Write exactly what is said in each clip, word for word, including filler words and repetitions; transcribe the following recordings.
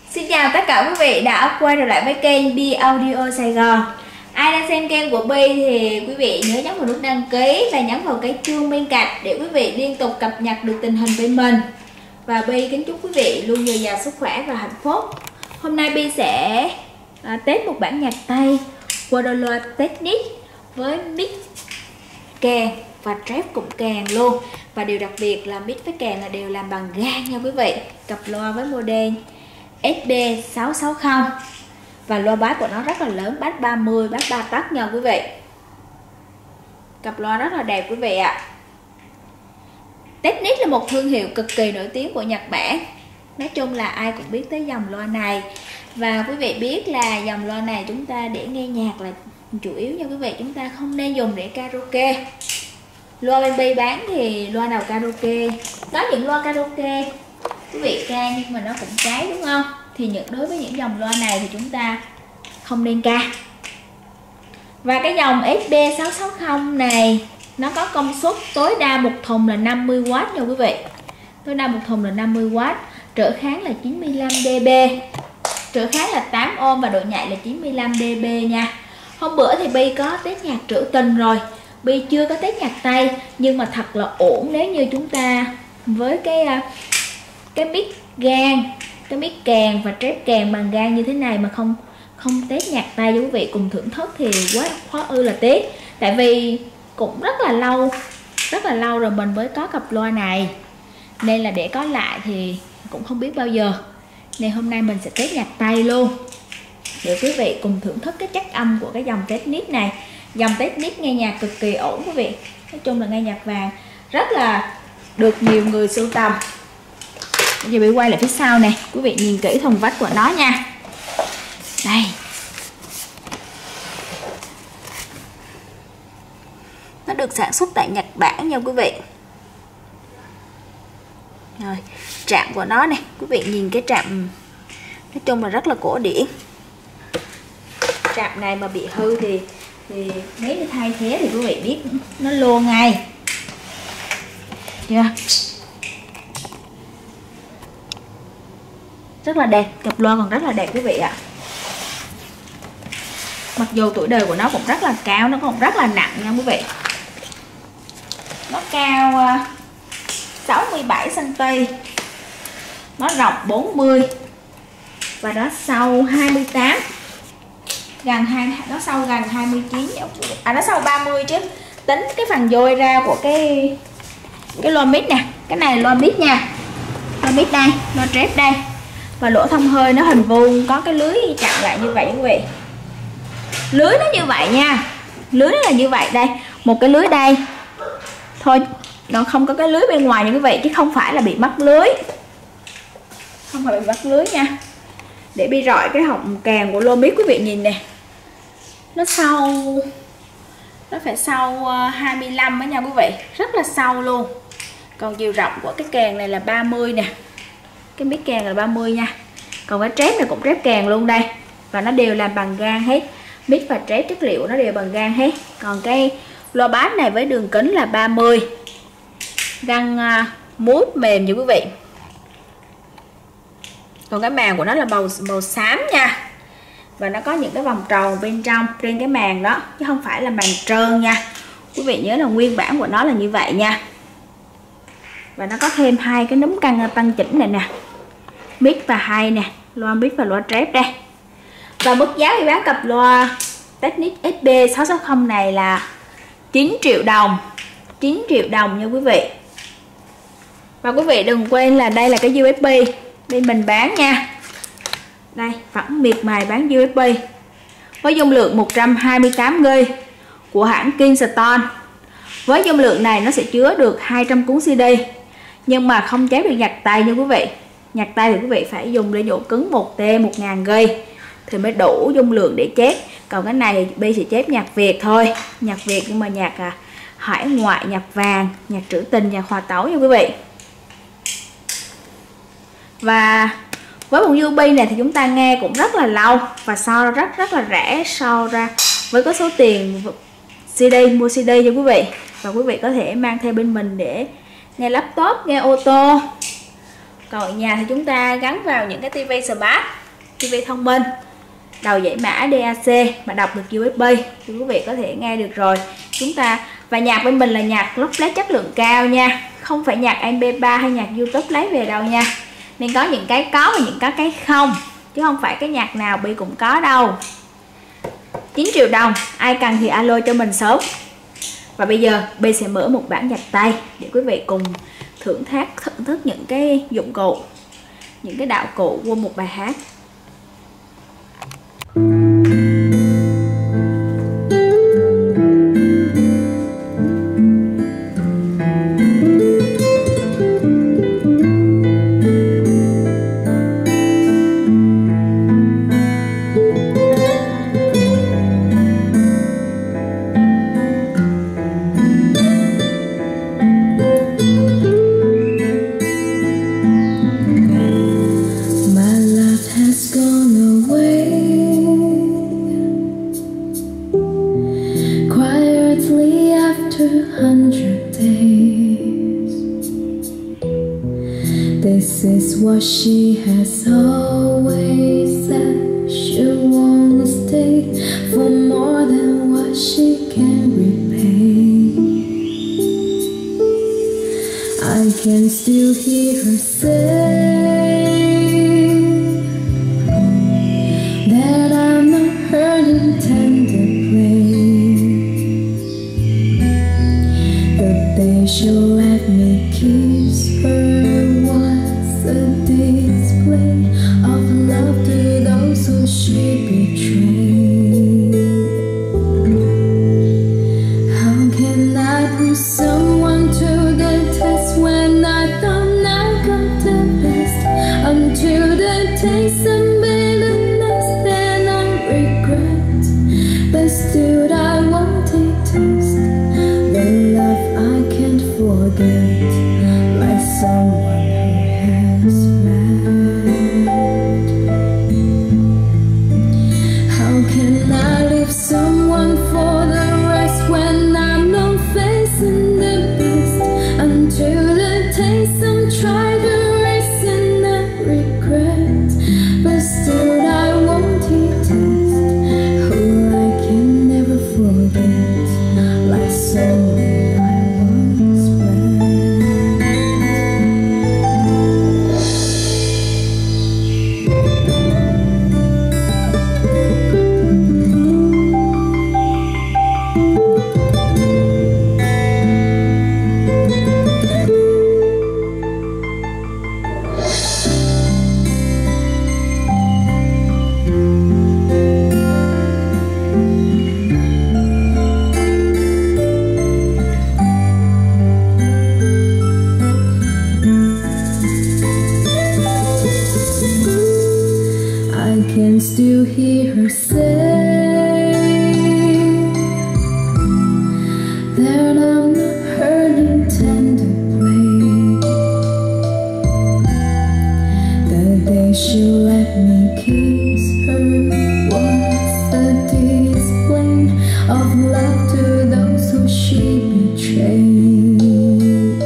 Xin chào tất cả quý vị đã quay trở lại với kênh Bi Audio Sài Gòn. Ai đang xem kênh của Bi thì quý vị nhớ nhấn vào nút đăng ký và nhấn vào cái chuông bên cạnh để quý vị liên tục cập nhật được tình hình bên mình. Và Bi kính chúc quý vị luôn dồi dào sức khỏe và hạnh phúc. Hôm nay Bi sẽ à, test một bản nhạc tay Guadaloa Technic với mic kèn và trap cũng kèn luôn. Và điều đặc biệt là mic với kèn là đều làm bằng gan nha quý vị. Cặp loa với model S B sáu sáu không và loa bass của nó rất là lớn, bass ba mươi, bass ba tấc nha quý vị. Cặp loa rất là đẹp quý vị ạ. Technic là một thương hiệu cực kỳ nổi tiếng của Nhật Bản. Nói chung là ai cũng biết tới dòng loa này. Và quý vị biết là dòng loa này chúng ta để nghe nhạc là chủ yếu nha quý vị, chúng ta không nên dùng để karaoke. Loa bên Bi bán thì loa nào karaoke, có những loa karaoke quý vị ca nhưng mà nó cũng cháy đúng không? Thì những đối với những dòng loa này thì chúng ta không nên ca. Và cái dòng S B sáu sáu không này nó có công suất tối đa một thùng là năm mươi oát nha quý vị. Tối đa một thùng là năm mươi oát, trở kháng là chín mươi lăm đê bê, trở kháng là tám ôm và độ nhạy là chín mươi lăm đê bê nha. Hôm bữa thì Bi có test nhạc trữ tình rồi, Bi chưa có test nhạc tay, nhưng mà thật là ổn nếu như chúng ta với cái cái mic gan, cái mic kèn và trap kèn bằng gan như thế này mà không không test nhạc tay cho quý vị cùng thưởng thức thì quá khó ư là tiếc. Tại vì cũng rất là lâu, rất là lâu rồi mình mới có cặp loa này, nên là để có lại thì cũng không biết bao giờ. Nên hôm nay mình sẽ test nhạc tay luôn để quý vị cùng thưởng thức cái chất âm của cái dòng Technic này. Dòng Technic nghe nhạc cực kỳ ổn quý vị. Nói chung là nghe nhạc vàng rất là được nhiều người sưu tầm. Bây giờ Bi quay lại phía sau này, quý vị nhìn kỹ thùng vách của nó nha. Đây. Nó được sản xuất tại Nhật Bản nha quý vị. Rồi, trạm của nó này, quý vị nhìn cái trạm nói chung là rất là cổ điển. Trạm này mà bị hư thì thì nếu như thay thế thì quý vị biết nó lô ngay. Chưa? Rất là đẹp, cặp loa còn rất là đẹp quý vị ạ. Mặc dù tuổi đời của nó cũng rất là cao, nó còn rất là nặng nha quý vị. Nó cao sáu mươi bảy xăng ti mét, nó rộng bốn mươi và nó sâu hai mươi tám, gần hai, nó sâu gần hai mươi chín, à nó sâu ba mươi chứ. Tính cái phần dôi ra của cái cái loa mic nè, cái này là loa mic nha, loa mic đây, loa trap đây. Và lỗ thông hơi nó hình vuông, có cái lưới chặn lại như vậy quý vị. Lưới nó như vậy nha, lưới nó là như vậy đây, một cái lưới đây thôi, nó không có cái lưới bên ngoài như quý vị, chứ không phải là bị mất lưới, không phải bị mất lưới nha. Để Bi rọi cái họng kèn của loa mic quý vị nhìn nè, nó sâu, nó phải sâu hai mươi lăm đó nha quý vị, rất là sâu luôn. Còn chiều rộng của cái kèn này là ba mươi nè, cái mic kèn là ba mươi nha. Còn cái trap này cũng trap kèn luôn đây, và nó đều làm bằng gan hết, mic và trap chất liệu nó đều bằng gan hết. Còn cái loa bass này với đường kính là ba mươi, găng uh, mút mềm như quý vị. Còn cái màng của nó là màu màu xám nha, và nó có những cái vòng tròn bên trong trên cái màng đó, chứ không phải là màng trơn nha. Quý vị nhớ là nguyên bản của nó là như vậy nha. Và nó có thêm hai cái núm căng tăng chỉnh này nè, mic và hai nè, loa mic và loa trap đây. Và mức giá khi bán cặp loa Technic S B sáu sáu không này là chín triệu đồng, chín triệu đồng nha quý vị. Và quý vị đừng quên là đây là cái U S B bên mình bán nha. Đây, vẫn miệt mài bán U S B với dung lượng một trăm hai mươi tám gi-ga-bai của hãng Kingston. Với dung lượng này nó sẽ chứa được hai trăm cuốn xê đê, nhưng mà không chép được nhạc tay nha quý vị. Nhạc tay thì quý vị phải dùng để độ cứng một T một nghìn gi-ga-bai thì mới đủ dung lượng để chép. Còn cái này thì Bi sẽ chép nhạc Việt thôi, nhạc Việt nhưng mà nhạc à, hải ngoại, nhạc vàng, nhạc trữ tình, nhạc hòa tấu nha quý vị. Và với một u ét bê này thì chúng ta nghe cũng rất là lâu và so rất rất là rẻ so ra với có số tiền xê đê, mua xê đê cho quý vị. Và quý vị có thể mang theo bên mình để nghe laptop, nghe ô tô, Còn ở nhà thì chúng ta gắn vào những cái tivi smart, tivi thông minh, đầu dãy mã đê a xê mà đọc được u ét bê thì quý vị có thể nghe được rồi. Chúng ta và nhạc bên mình là nhạc lúc led chất lượng cao nha, không phải nhạc em pê ba hay nhạc YouTube lấy về đâu nha. Nên có những cái có và những có cái không, chứ không phải cái nhạc nào Bi cũng có đâu. Chín triệu đồng, ai cần thì alo cho mình sớm. Và bây giờ Bi sẽ mở một bản nhạc tay để quý vị cùng thưởng thức thưởng thức những cái dụng cụ, những cái đạo cụ của một bài hát. This is what she has always said. She won't stay for more than what she can repay. I can still hear her say that I'm not her intended play. The day she'll let me kiss her a display of love to those who she betrayed. How can I put someone to the test when I thought I got the best? Until the taste of bitterness, then I regret. But still I want to taste the love I can't forget, like someone someone for the rest when I'm not facing the best. Until the taste I'm trying to erase and I regret. But still I want to taste who I can never forget, like someone I once can still hear her say that I'm not her intended play. The day she let me kiss her was a display of love to those who she betrayed.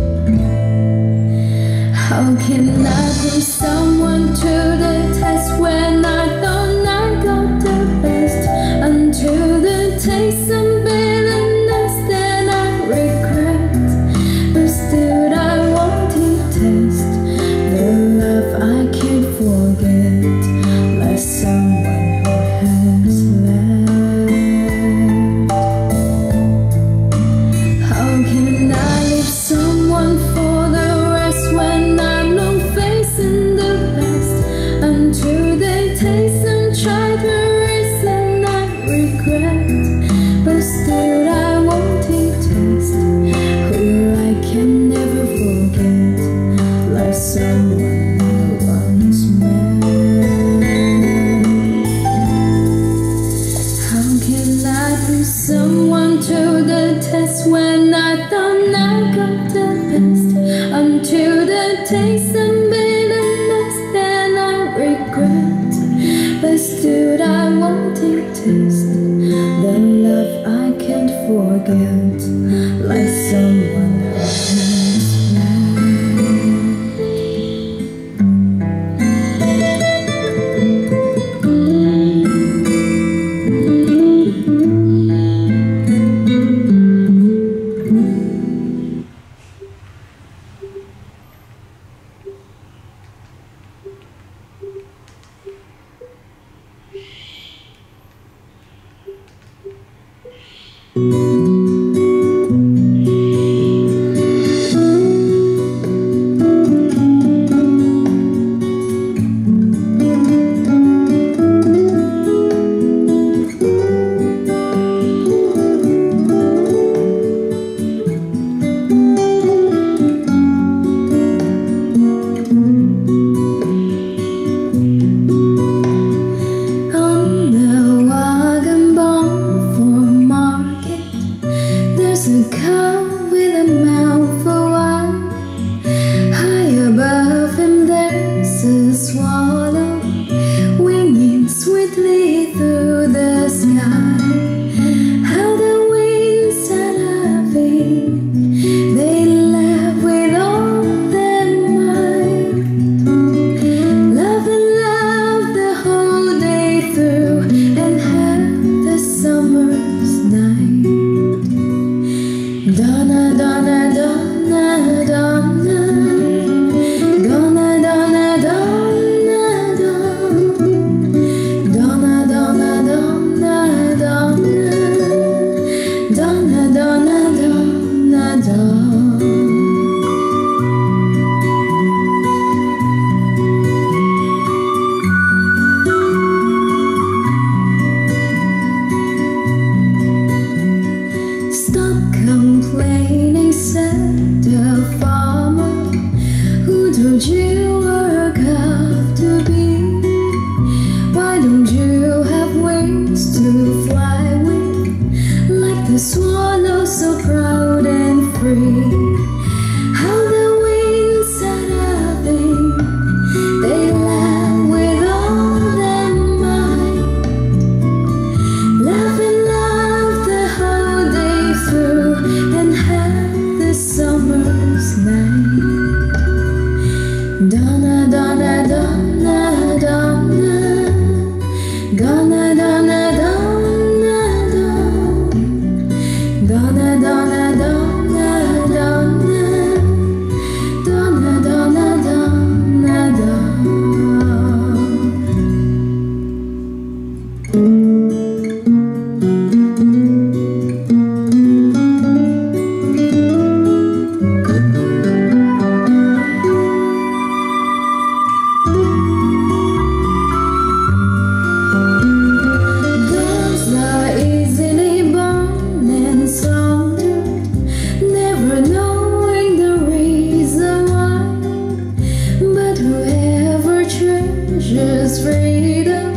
How can I put someone to the test when I thought I got the best? Until the taste of bitterness, then I regret. But still I want to taste the love I can't forget, like someone who has left. How can I leave someone for the rest when I'm not facing the best? Until the taste I'm trying to erase and I regret. But still I want to taste who I can never forget, like someone I once met. How can I put someone to the test when I thought I got the best? Until the taste of bitterness, then I regret. But still I want to taste the love I can't forget, like someone who has left. A cow with a mouth for wine. High above him there's a swallow winging sweetly through the sky. How the winds are laughing, they laugh with all their might. Love and love the whole day through and have the summer's night. Donna, Donna, Donna, Donna, Donna, Donna, Donna, Donna, Donna, Donna, Donna, Donna, Donna, Donna, Donna. Stop complaining, said the farmer. Who told you work have to be? Why don't you have wings to fly with, like the swallow so proud and free? How the winds are laughing, they laugh with all their might. Laugh and laugh the whole day through and have the summer's night. Donna, Donna, Donna, Donna, Donna, Donna, Donna, Donna, Donna, Donna, Donna, Donna, Donna, Donna, Donna. Girls are easily born and slaughtered, never knowing the reason why. But whoever treasures freedom